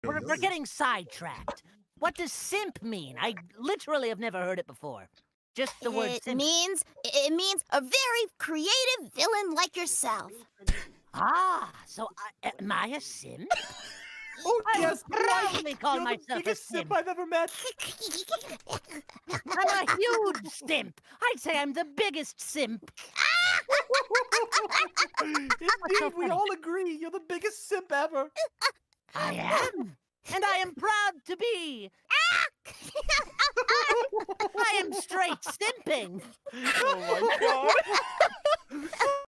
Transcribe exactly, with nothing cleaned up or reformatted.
we're, we're getting sidetracked. What does simp mean? I literally have never heard it before. Just the word It simp. means it means a very creative villain like yourself. Ah, so I, am I a simp? Oh, I yes, would proudly right. call You're myself the a biggest simp. simp I've ever met. I'm a huge simp. I'd say I'm the biggest simp. Indeed, we all agree. You're the biggest simp ever. I am. And I am proud to be. I am straight simping. Oh, my God.